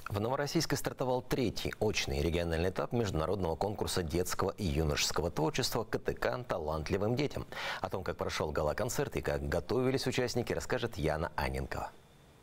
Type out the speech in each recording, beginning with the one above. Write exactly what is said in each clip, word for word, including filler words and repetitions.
В Новороссийске стартовал третий очный региональный этап международного конкурса детского и юношеского творчества КТК «Талантливым детям». О том, как прошел гала-концерт и как готовились участники, расскажет Яна Анненкова.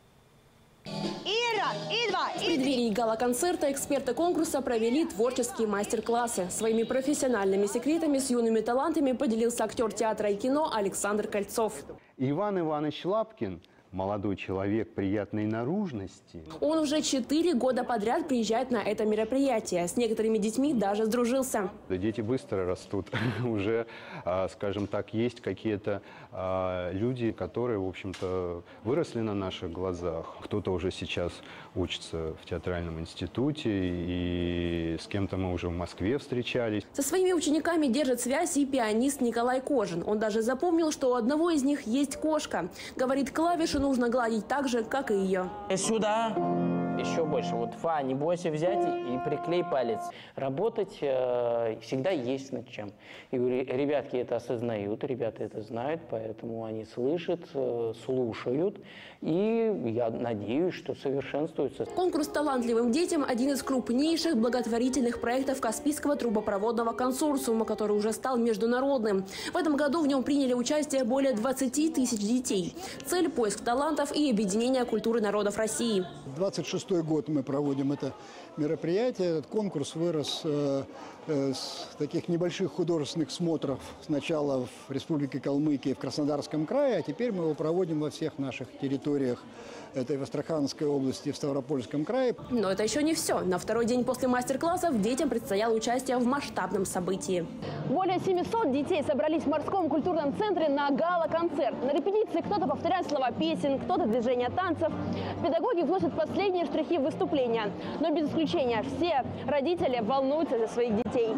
В преддверии гала-концерта эксперты конкурса провели творческие мастер-классы. Своими профессиональными секретами с юными талантами поделился актер театра и кино Александр Кольцов. Иван Иванович Лапкин – молодой человек приятной наружности. Он уже четыре года подряд приезжает на это мероприятие. С некоторыми детьми даже сдружился. Дети быстро растут. Уже, скажем так, есть какие-то люди, которые, в общем-то, выросли на наших глазах. Кто-то уже сейчас учится в театральном институте, и с кем-то мы уже в Москве встречались. Со своими учениками держит связь и пианист Николай Кожин. Он даже запомнил, что у одного из них есть кошка. Говорит, клавиши нужно гладить так же, как и ее. Сюда. Еще больше. Вот фа, не бойся взять и приклей палец. Работать э, всегда есть над чем. И ребятки это осознают, ребята это знают, поэтому они слышат, э, слушают. И я надеюсь, что совершенствуются. Конкурс «Талантливым детям» – один из крупнейших благотворительных проектов Каспийского трубопроводного консорциума, который уже стал международным. В этом году в нем приняли участие более двадцати тысяч детей. Цель – поиск талантов и объединение культуры народов России. двадцать шестой год мы проводим это мероприятие. Этот конкурс вырос э, э, с таких небольших художественных смотров сначала в Республике Калмыкия, в Краснодарском крае, а теперь мы его проводим во всех наших территориях. Это и в Астраханской области, и в Ставропольском крае. Но это еще не все. На второй день после мастер-классов детям предстояло участие в масштабном событии. Более семисот детей собрались в морском культурном центре на гала-концерт. На репетиции кто-то повторяет слова песен, кто-то движения танцев. Педагоги вносят последние штрихи выступления. Но без исключения все родители волнуются за своих детей.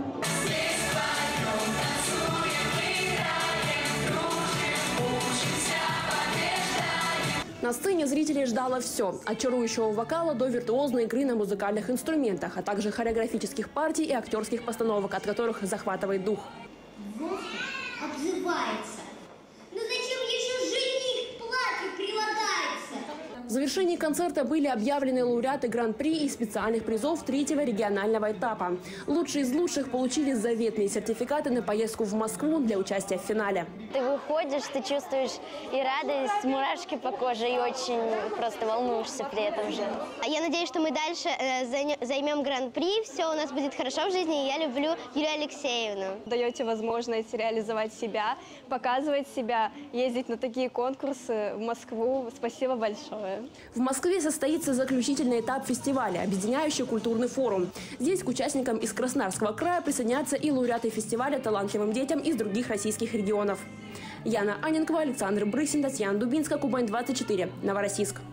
На сцене зрителей ждало все – от чарующего вокала до виртуозной игры на музыкальных инструментах, а также хореографических партий и актерских постановок, от которых захватывает дух. Воздух обзывается. Ну зачем еще жених к платью прилагается? В завершении концерта были объявлены лауреаты гран-при и специальных призов третьего регионального этапа. Лучшие из лучших получили заветные сертификаты на поездку в Москву для участия в финале. Ты выходишь, ты чувствуешь и радость, мурашки по коже, и очень просто волнуешься при этом же. А я надеюсь, что мы дальше э, займем гран-при, все у нас будет хорошо в жизни, и я люблю Юлию Алексеевну. Даете возможность реализовать себя, показывать себя, ездить на такие конкурсы в Москву. Спасибо большое. В Москве состоится заключительный этап фестиваля, объединяющий культурный форум. Здесь к участникам из Краснодарского края присоединятся и лауреаты фестиваля «Талантливым детям» из других российских регионов. Яна Анненкова, Александр Брысин, Татьяна Дубинская, Кубань двадцать четыре, Новороссийск.